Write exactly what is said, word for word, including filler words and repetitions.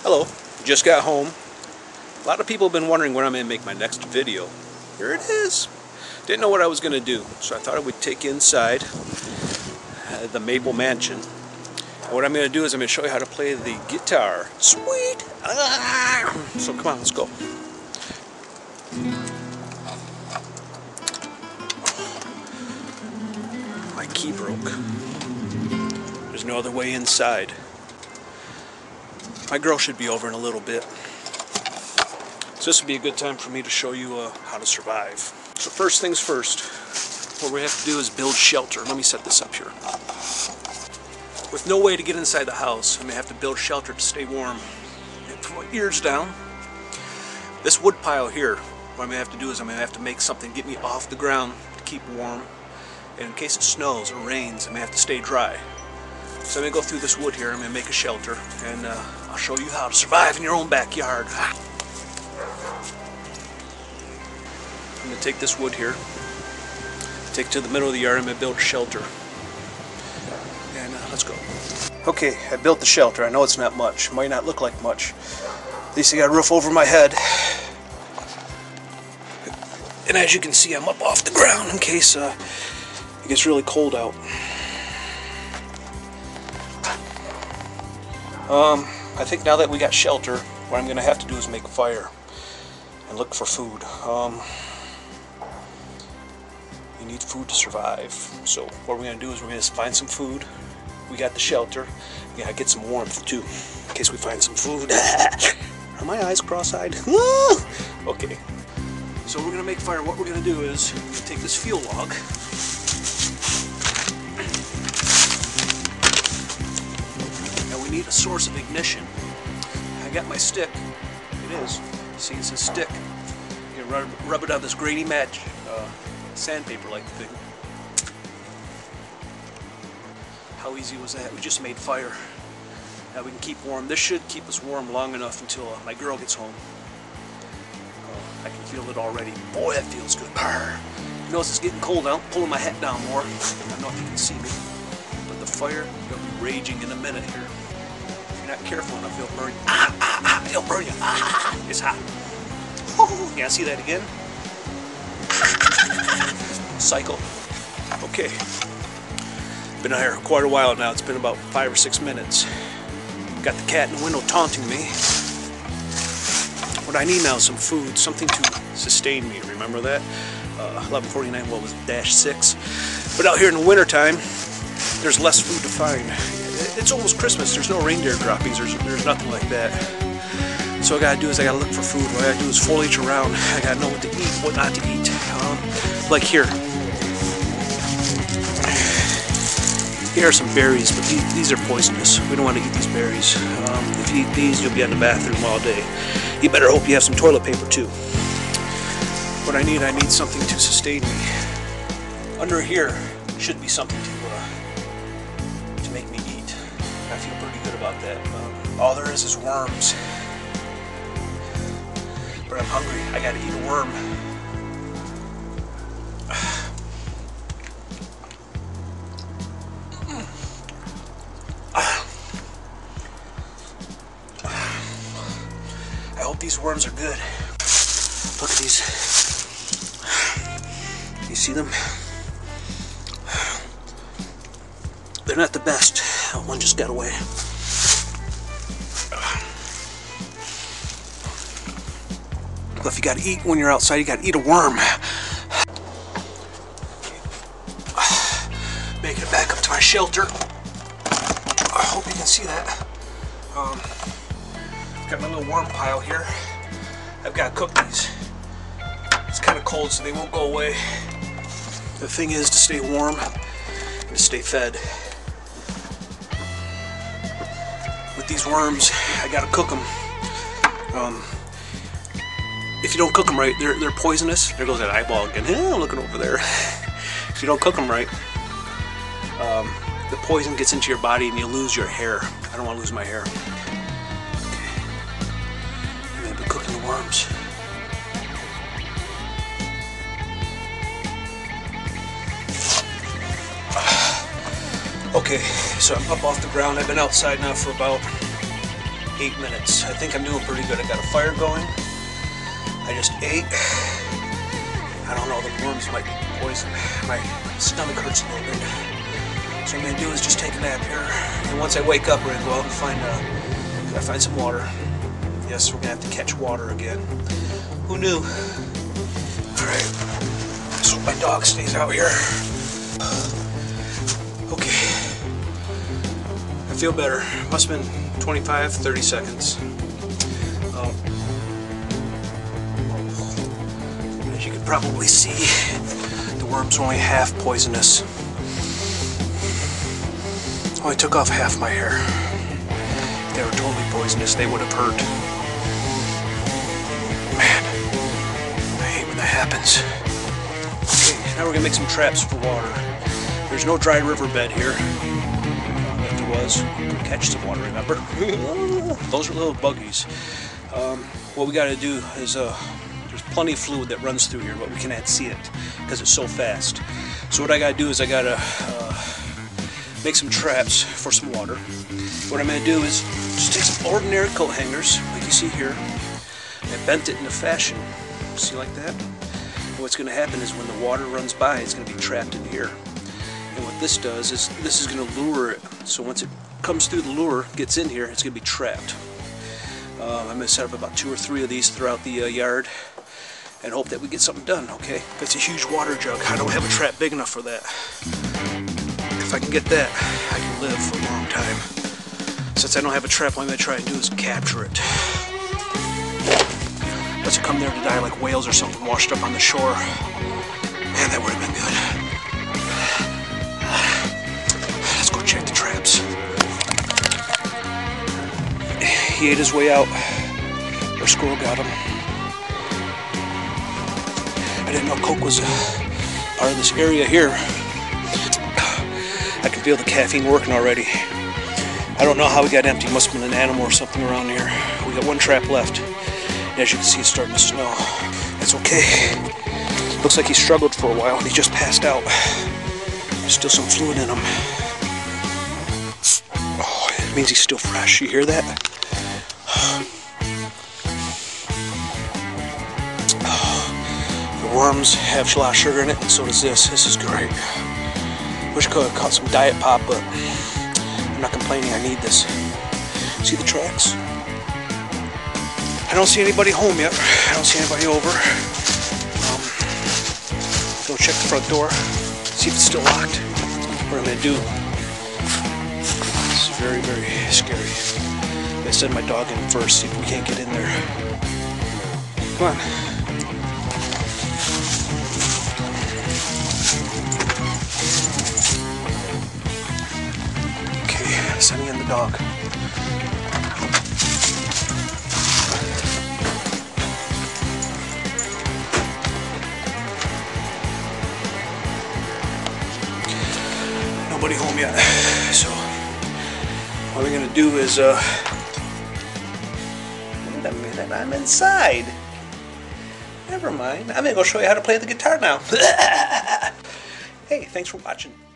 Hello, just got home. A lot of people have been wondering when I'm going to make my next video. Here it is. Didn't know what I was going to do, so I thought I would take you inside uh, the Maple Mansion. And what I'm going to do is I'm going to show you how to play the guitar. Sweet! Ah! So come on, let's go. My key broke. There's no other way inside. My girl should be over in a little bit. So this would be a good time for me to show you uh, how to survive. So first things first, what we have to do is build shelter. Let me set this up here. With no way to get inside the house, I'm going to have to build shelter to stay warm. And put my ears down. This wood pile here, what I'm going to have to do is I'm going to have to make something get me off the ground to keep warm. And in case it snows or rains, I'm going to have to stay dry. So I'm going to go through this wood here, I'm going to make a shelter, and uh, I'll show you how to survive in your own backyard. I'm going to take this wood here, take it to the middle of the yard, I'm going to build a shelter. And uh, let's go. Okay, I built the shelter. I know it's not much, might not look like much. At least I got a roof over my head. And as you can see, I'm up off the ground in case uh, it gets really cold out. Um, I think now that we got shelter, what I'm going to have to do is make a fire and look for food. Um, you need food to survive. So what we're going to do is we're going to find some food. We got the shelter. We got to get some warmth too, in case we find some food. Are my eyes cross-eyed? Okay. So we're going to make fire. What we're going to do is we're going to take this fuel log. We need a source of ignition. I got my stick. It is. See, it says stick. You can rub, rub it on this grainy match, uh, sandpaper-like thing. How easy was that? We just made fire. Now we can keep warm. This should keep us warm long enough until uh, my girl gets home. Uh, I can feel it already. Boy, that feels good. Arr. You notice it's getting cold. I'm pulling my hat down more. I don't know if you can see me, but the fire will be raging in a minute here. Not careful enough, it'll burn you. Ah, ah, ah, it'll burn you. Ah, it's hot. Oh, yeah, see that again? Cycle. Okay. Been out here quite a while now. It's been about five or six minutes. Got the cat in the window taunting me. What I need now is some food, something to sustain me. Remember that? Uh, eleven forty-nine, what was it, dash six? But out here in the wintertime, there's less food to find. It's almost Christmas. There's no reindeer droppings. There's, there's nothing like that. So what I gotta do is I gotta look for food. What I gotta do is forage around. I gotta know what to eat, what not to eat. Um, like here. Here are some berries, but these, these are poisonous. We don't want to eat these berries. Um, if you eat these, you'll be in the bathroom all day. You better hope you have some toilet paper too. What I need, I need something to sustain me. Under here should be something to uh, to make me eat. I feel pretty good about that. Um, all there is is worms. But I'm hungry. I gotta eat a worm. I hope these worms are good. Look at these. You see them? They're not the best. One just got away. But if you gotta eat when you're outside, you gotta eat a worm. Making it back up to my shelter. I hope you can see that. Um, got my little worm pile here. I've got to cook these. It's kind of cold, so they won't go away. The thing is to stay warm and to stay fed. With these worms, I gotta cook them. Um, if you don't cook them right, they're, they're poisonous. There goes that eyeball again. Eh, I'm looking over there. If you don't cook them right, um, the poison gets into your body and you lose your hair. I don't want to lose my hair. Okay. I'm gonna be cooking the worms. Okay, so I'm up off the ground. I've been outside now for about eight minutes. I think I'm doing pretty good. I got a fire going. I just ate. I don't know, the worms might be poison. My stomach hurts a little bit. So what I'm gonna do is just take a nap here. And once I wake up, we're gonna go out and find uh, gotta find some water. Yes, we're gonna have to catch water again. Who knew? Alright. So my dog stays out here. Okay. I feel better. Must have been twenty-five, thirty seconds. Um, as you can probably see, the worms are only half poisonous. Only took off half my hair. If they were totally poisonous, they would have hurt. Man, I hate when that happens. Okay, now we're gonna make some traps for water. There's no dry riverbed here. If there was, we could catch some water, remember? Those are little buggies. Um, what we gotta do is, uh, there's plenty of fluid that runs through here, but we can't see it because it's so fast. So what I gotta do is I gotta uh, make some traps for some water. What I'm gonna do is just take some ordinary coat hangers, like you see here, and bent it into fashion. See, like that? And what's gonna happen is when the water runs by, it's gonna be trapped in here. And what this does is this is gonna lure it. So once it comes through the lure, gets in here, it's gonna be trapped. Uh, I'm gonna set up about two or three of these throughout the uh, yard and hope that we get something done, okay? That's a huge water jug. I don't have a trap big enough for that. If I can get that, I can live for a long time. Since I don't have a trap, what I'm gonna try and do is capture it. Let's come there to die like whales or something washed up on the shore. Man, that would have been good. Let's go check the traps. He ate his way out. Our squirrel got him. I didn't know coke was a part of this area here. I can feel the caffeine working already. I don't know how we got empty. Must have been an animal or something around here. We got one trap left. And as you can see, it's starting to snow. That's okay. Looks like he struggled for a while and he just passed out. There's still some fluid in him. Oh, it means he's still fresh. You hear that? The worms have a lot of sugar in it, and so does this. This is great. Wish I could have caught some diet pop, but I'm not complaining. I need this. See the tracks? I don't see anybody home yet. I don't see anybody over. Um, go check the front door, see if it's still locked. What I'm gonna do. This is very, very scary. I'm gonna send my dog in first, see if we can't get in there. Come on. Sending in the dog. Nobody home yet. So what we're gonna do is uh wait a minute, I'm inside. Never mind. I'm gonna go show you how to play the guitar now. Hey, thanks for watching.